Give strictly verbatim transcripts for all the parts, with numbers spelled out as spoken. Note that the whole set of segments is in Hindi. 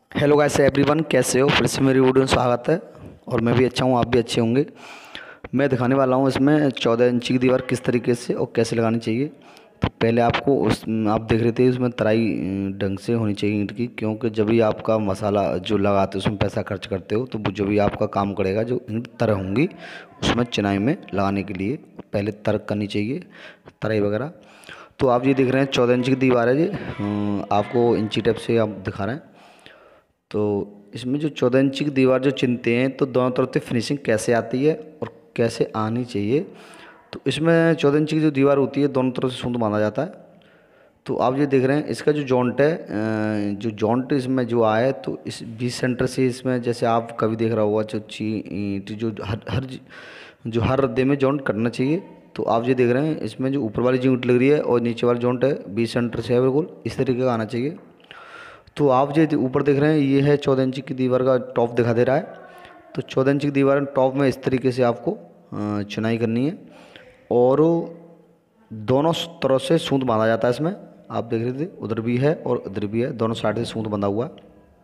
हेलो गाइस एवरीवन, कैसे हो? फिर से मेरी वीडियो में स्वागत है। और मैं भी अच्छा हूँ, आप भी अच्छे होंगे। मैं दिखाने वाला हूँ इसमें चौदह इंची की दीवार किस तरीके से और कैसे लगानी चाहिए। तो पहले आपको उस आप देख रहे थे उसमें तराई ढंग से होनी चाहिए ईंट की, क्योंकि जब भी आपका मसाला जो लगाते हो उसमें पैसा खर्च करते हो तो जो भी आपका काम करेगा, जो ईंट तर होंगी उसमें चिनाई में लगाने के लिए पहले तर करनी चाहिए, तराई वगैरह। तो आप ये देख रहे हैं चौदह इंच की दीवार है जी। अ, आपको इंची टेप से आप दिखा रहे हैं। तो इसमें जो चौदह इंची की दीवार जो चिनते हैं, तो दोनों तरफ से फिनिशिंग कैसे आती है और कैसे आनी चाहिए। तो इसमें चौदह इंची की जो दीवार होती है दोनों तरफ से सूंद बांधा जाता है। तो आप ये देख रहे हैं इसका जो जॉइंट है, अ, जो जॉइंट इसमें जो आया, तो इस बीस सेंटर से इसमें जैसे आप कभी देख रहा होगा जो ची ईंट जो हर हर जो हर रद्दे में जॉइंट करना चाहिए। तो आप ये देख रहे हैं इसमें जो ऊपर वाली जो ईंट लग रही है और नीचे वाला जॉइंट है बीस सेंटर से है, बिल्कुल इस तरीके का आना चाहिए। तो आप जो ऊपर देख रहे हैं ये है चौदह इंच की दीवार का टॉप दिखा दे रहा है। तो चौदह इंच की दीवार टॉप में इस तरीके से आपको अ, चुनाई करनी है और दोनों तरफ से सूंद बांधा जाता है इसमें। आप देख रहे थे उधर भी है और उधर भी है, दोनों साइड से सूंद बंधा हुआ है।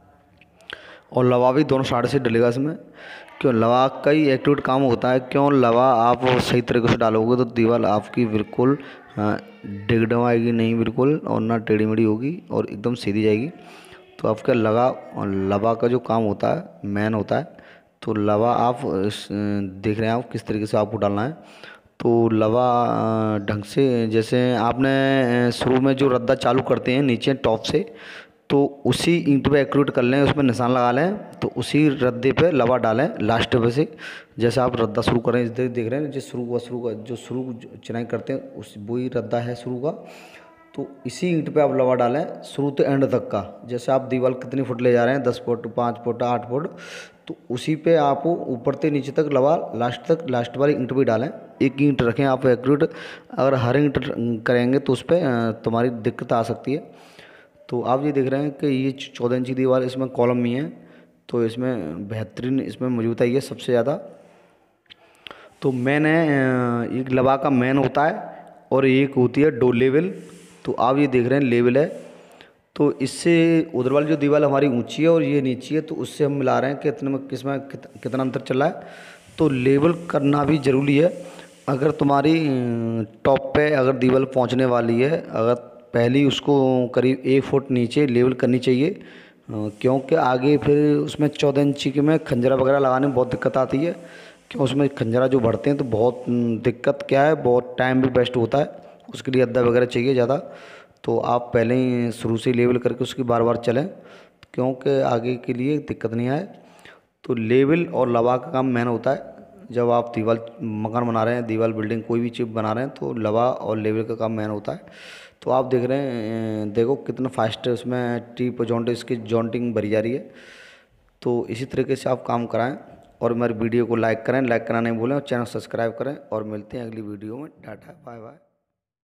और लवा भी दोनों साइड से डलेगा इसमें। क्यों लवा का ही एक्यूरेट काम होता है, क्यों लवा आप सही तरीके से डालोगे तो दीवार आपकी बिल्कुल डिगडवाएगी नहीं बिल्कुल, और ना टेढ़ी मेढ़ी होगी और एकदम सीधी जाएगी। तो आपका लगा और लवा का जो काम होता है मेन होता है। तो लवा आप इस, देख रहे हैं आप किस तरीके से आपको डालना है। तो लवा अ, ढंग से जैसे आपने अ, शुरू में जो रद्दा चालू करते हैं नीचे टॉप से, तो उसी ईंट पे एक्यूरेट कर लें, उसमें निशान लगा लें, तो उसी रद्दे पे लवा डालें लास्ट पे से। जैसे आप रद्दा शुरू करें इस देख देख रहे हैं जो शुरू का शुरू का जो शुरू चिनाई करते हैं उस वही रद्दा है शुरू का। तो इसी ईंट पे आप लवा डालें शुरू से एंड तक का। जैसे आप दीवार कितनी फुट ले जा रहे हैं, दस फुट, पाँच फुट, आठ फुट, तो उसी पे आप ऊपर से नीचे तक लवा लास्ट तक लास्ट वाली ईंट पे डालें। एक ईंट रखें आप एक्यूरेट। अगर हर ईंट करेंगे तो उस पर तुम्हारी दिक्कत आ सकती है। तो आप ये देख रहे हैं कि ये चौदह इंची दीवार इसमें कॉलम भी है। तो इसमें बेहतरीन इसमें मौजूद है ये सबसे ज़्यादा। तो मैंने एक लवा का मैन होता है और एक होती है डो लेवल। तो आप ये देख रहे हैं लेवल है। तो इससे उधर वाली जो दीवार हमारी ऊंची है और ये नीची है, तो उससे हम मिला रहे हैं कि इतने में किसमें कित, कितना अंतर चल रहा है। तो लेवल करना भी ज़रूरी है। अगर तुम्हारी टॉप पे अगर दीवार पहुंचने वाली है, अगर पहली उसको करीब एक फुट नीचे लेवल करनी चाहिए, अ, क्योंकि आगे फिर उसमें चौदह इंची के में खंजरा वगैरह लगाने में बहुत दिक्कत आती है। क्यों उसमें खंजरा जो भरते हैं तो बहुत न, दिक्कत क्या है, बहुत टाइम भी वेस्ट होता है। उसके लिए अद्दा वगैरह चाहिए ज़्यादा। तो आप पहले ही शुरू से लेवल करके उसकी बार बार चलें, क्योंकि आगे के लिए दिक्कत नहीं आए। तो लेवल और लवा का काम मेन होता है। जब आप दीवार मकान बना रहे हैं, दीवार बिल्डिंग कोई भी चीज़ बना रहे हैं, तो लवा और लेवल का काम मेन होता है। तो आप देख रहे हैं, देखो कितना फास्ट है उसमें टीप जॉइंट इसकी जॉइंटिंग भरी जा रही है। तो इसी तरीके से आप काम कराएं और मेरी वीडियो को लाइक करें, लाइक करना नहीं भूलें और चैनल सब्सक्राइब करें। और मिलते हैं अगली वीडियो में। Tata bye bye.